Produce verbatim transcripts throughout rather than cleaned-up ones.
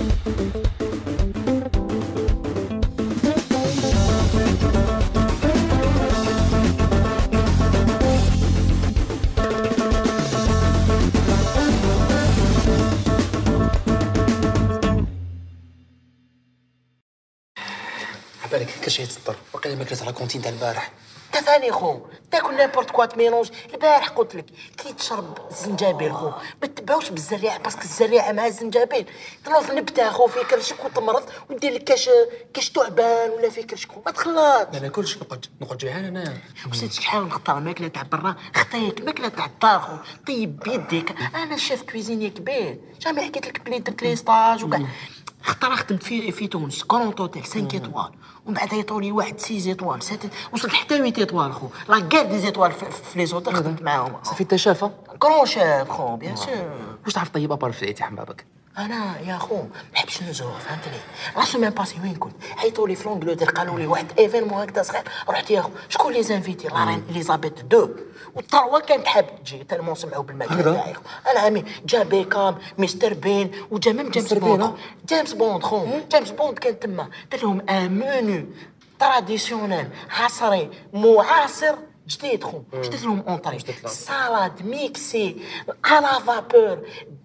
بالك كاش يتسطر وقيلا ما كلات على كونتين تاع البارح. انت فاني خو تاكل نيمبورت كوا ميلونج. البارح قلت لك كي تشرب الزنجبيل خو ما تباوش بالزريعه باسكو الزريعه مع الزنجبيل تنوض نبته خو فيه كرشك وتمرض ودير لك كاش كاش تعبان ولا فيه كرشك ما تخلط. ما ناكلش نقعد نقعد جوعان انا. وسيت شحال نختار الماكله تاع برا اختيك الماكله تاع الدار خو طيب بيديك. انا شيف كويزيني كبير جامي حكيت لك بلي درت لي ستاج وكاع. اختار خدمت في في تونس كورونت اوتيل خمسة ايطوال ومن بعد عيطوا لي واحد ستة ايطوال سات وصلت حتى ثمانية ايطوال خو لا كار دي ايطوال في لي زوتيل خدمت معاهم. صافي انت شافه كرون شاف خو بيان سور. واش تعرف طيب ابار في عيتي حبابك؟ انا يا خو ما نحبش نزور فهمتني. لا سيمين باسي وين كنت عيطوا لي في لونجلتير قالوا لي واحد ايفينمون هكذا صغير رحت يا خو شكون لي زانفيتي لا رين اليزابيث دو والثروه كانت حاب تجي تالمون سمعوا بالمكان تاعي. انا عامي جا بيكام مستر بين وجا ميم جيمس بوند. جيمس بوند خو جيمس بوند كان تما دار لهم ان منيو تراديسيونيل عصري معاصر جديد خو. جديد لهم اونطري سالاد ميكسي على فابور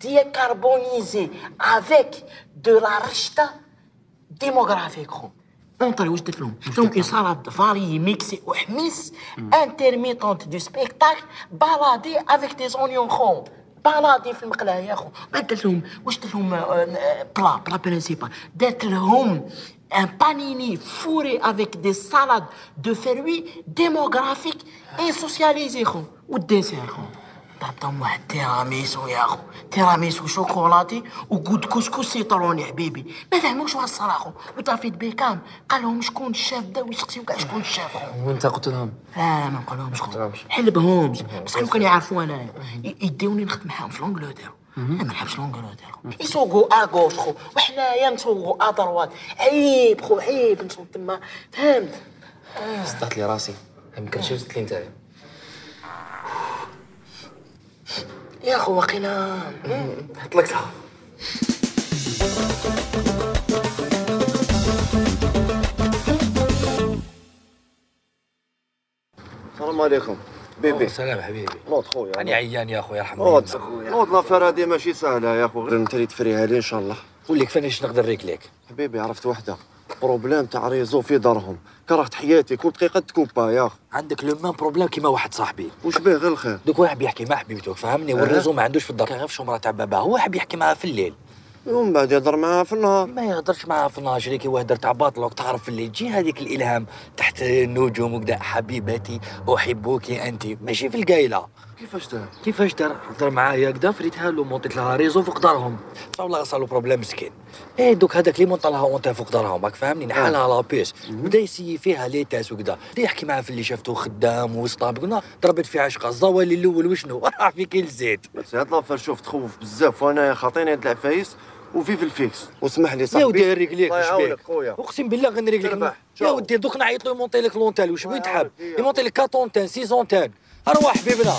ديكاربونيزي افيك دو لا رشتا ديموغرافيك خو. اونطري واش درت لهم؟ درت لهم اون سالاد فاري ميكسي وحميس انترميتونت دو سبيكتاكل بالادي افيك دي زونيون خو بالادي في المقلاة يا خو. بعد درت لهم واش درت لهم بلا بلا برينسيبال درت لهم un panini fourré avec des salades de fruits démographiques et socialisés خو. والديسير خو ضربتهم واحد تيراميسو يا خو تيراميسو شوكولاتي وكود كسكس سيطروني حبيبي ما فهموش واش الصراحه خو. ودافيد بيكام قال لهم شكون الشاف بداو يسقسيو كاع شكون الشاف خو. وانت قلت لهم؟ لا ما نقولهمش خو حلبهمش بس كانوا يعرفوا انايا يديوني نخدم معاهم في لونجلتير. انا ما نحبش لونجلتير يسوقوا اغوش خو وحنايا نسوقوا ادروات. عيب خو عيب نسوق تما فهمت. صدعت لي راسي يمكن شي زدت لي نتايا يا خو واقيلا طلقتها. السلام عليكم بيبي. السلام حبيبي. نوض خويا راني عيان يا خويا يرحم نوض نوض لافير هادي ماشي سهله يا خو غير انت اللي تفريها لي ان شاء الله. قول لك فانيش نقدر ريكليك حبيبي عرفت وحده بروبليم تاع ريزو في دارهم كرهت حياتي كل دقيقه تكوبا يا اخي. عندك لو مان بروبليم كيما واحد صاحبي. واش بيه غير الخير؟ دوك واحد بيحكي مع حبيبته فهمني والريزو ما عندوش في الدار غير في الشومره تاع باباه. هو حاب يحكي معاه في الليل ومن بعد يهضر معاها في النهار. ما يهضرش معاها في النهار شريكي وهدر تاع باطلوك تعرف في الليل تجي هذيك الالهام تحت النجوم وكذا. حبيبتي احبك انت ماشي في القايله. كيفاش دار؟ كيفاش دار؟ هضر معايا كدا فريتها له مونطيت لها ريزو فوق دارهم. والله صار له بروبليم مسكين. ايه دوك هذاك اللي مونط لها اونتي فوق دارهم راك فاهمني نحالها لابيس بدا يسيي فيها لي تاس وكذا. بدا يحكي معاه في اللي شافته خدام وسطاب قلنا ضربت في عشقه الزوالي الاول وشنو راح في كل زيت. بس هاد لافير شوف تخوف بزاف وانا خاطيني هاد العفايس وفي في الفيكس. واسمح لي صاحبي يا ودي نريك ليك الله يعاونك خويا اقسم بالله غنريك لك. يا ودي دوك نعيط له يمونطي لك لونتال واش بغيت تحب يمونطي لك كاطونتان سيزونتان. ارواح حبيبنا.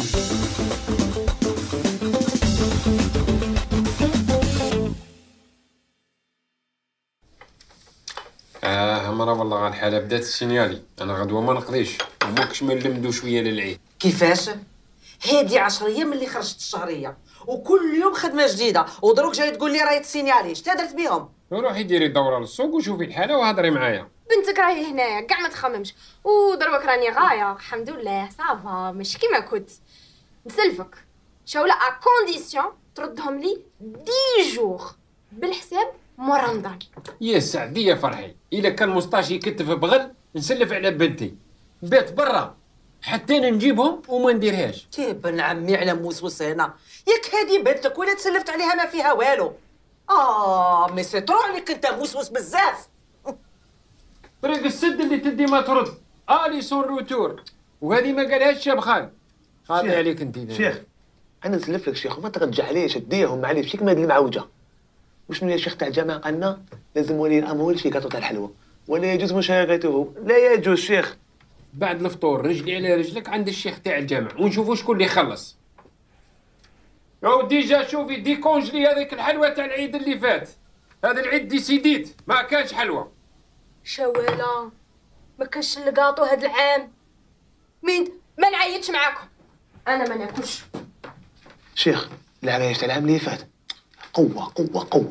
اه مرة والله غا الحالة بدات تسينيالي. انا غدوة ما نقضيش وماكش ما نلمدو شوية للعيد. كيفاش؟ هادي عشر ايام اللي خرجت الشهرية وكل يوم خدمة جديدة ودروك جاي تقول لي راهي تسينيالي. شتا درت بيهم؟ روحي ديري دورة للسوق وشوفي الحالة وهضري معايا. بنتك راهي هنايا كاع ما تخممش ودروك راني غايه الحمد لله صافا ماشي كيما كنت نسلفك شاولا ا كونديسيون تردهم لي دي جوغ بالحساب مور رمضان. يا سعدي يا فرحي الا كان مصطاش يكتف بغل نسلف على بنتي بيت برا حتى انا نجيبهم وما نديرهاش. تيبن عمي على موسوس هنا ياك هادي بنتك ولا تسلفت عليها ما فيها والو. اه مي سي ترو عليك انت موسوس بزاف. طريق السد اللي تدي ما ترد الي سون روتور وهذه ما قالهاش شاب خالد. خاطي عليك انت شيخ انا نسلف لك شيخ وما ترجع عليه شديهم معليش فيك ما هاد المعوجه. وشنو يا شيخ تاع الجامعه قالنا لازم ولي الامر شي كاطو تاع الحلوه ولا يجوز مشاغلته. لا يجوز شيخ. بعد الفطور رجلي على رجلك عند الشيخ تاع الجامع ونشوفوا شكون اللي يخلص. يا ديجا شوفي ديكونجلي هذيك الحلوه تاع العيد اللي فات هذا العيد ديسيديت ما كانش حلوه. شواله ما كانش الكاطو هاد العام. مين ما نعيطش معاكم، انا ما ناكلش. شيخ العرايش تاع العام اللي فات قوه قوه قوه.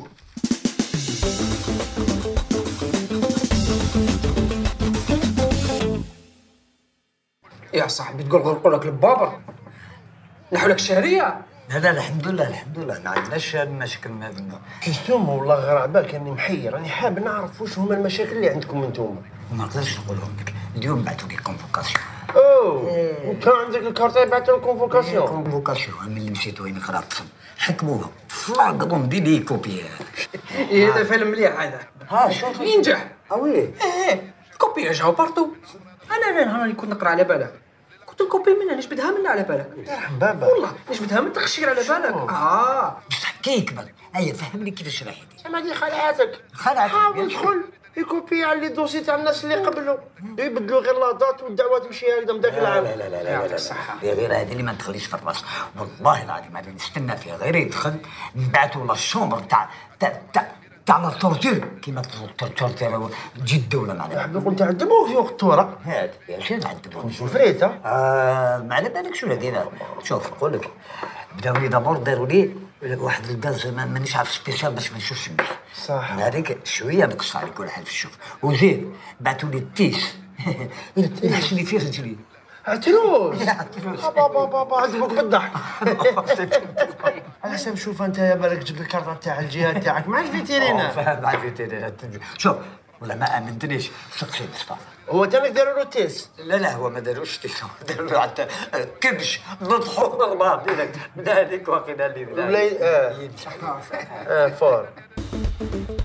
يا صاحبي تقول غرقوا لك البابر نحو لك الشهريه. لا لا الحمد لله الحمد لله ما عندناش المشاكل من هذا النوع. انتوما والله غير على بالك راني محير، راني حاب نعرف واش هما المشاكل اللي عندكم انتوما. ما نقدرش نقولهم لك، اليوم بعثوا لي كونفوكاسيون. اوه انت عندك الكارطه يبعثوا لك كونفوكاسيون. كونفوكاسيون من اللي مشيت وين قرا الطفل حكموها فلاقضوا دي لي كوبي. ايه هذا فيلم مليح هذا. ها شوف ينجح. اه وي ايه الكوبي جاو بارتو. انا انا اللي كنت نقرا على بالك، كنت الكوبي منها نجبدها منها على بالك. يرحم بابا والله نجبدها من تخشير على بالك. اه بصح كي يكبر هيا فهمني كيفاش راح يدير. ما دي خلعاتك خلعت حاول ادخل يكوبي على لي دوسي تاع الناس اللي قبلوا، يبدلوا غير لا دات والدعوه تمشي هكذا من ذاك العام. لا لا لا لا لا لا غير هذه اللي ما تخليش في الراس، والله العظيم هذا نستنى فيها غير يدخل نبعثوا له الشومبر تاع تاع تاع تاع التورتير كيما التورتير تجي الدوله معنا. حاب يقول تعذبوه فوق التوره. هذا يا شنو نعذبوه؟ نشوف فريته. آه ما على بالك شو دينا. شوف نقول لك بداو لي دابور داروا لي واحد الغاز مانيش عارف سبيسيال باش ما نشوفش مليح. صح. هذيك شويه نقص على كل حال في الشوف، وزيد بعثوا لي التيس نحش لي فيه رجلي. عتروس بابا بابا عذبوك بالضحك. على حسب شوف انت يا بالك جبت الكارطه تاع الجهه تاعك مع الفيتيرينا. فاهم مع الفيتيرينا. شوف ولا ما امنتنيش سقسي مصطفى. هو تانك داروا له تيست؟ لا لا هو ما داروش تيست، داروا له حتى كبش نطحوا ضربات من هذيك واخدها لي. ولا اه اه فور.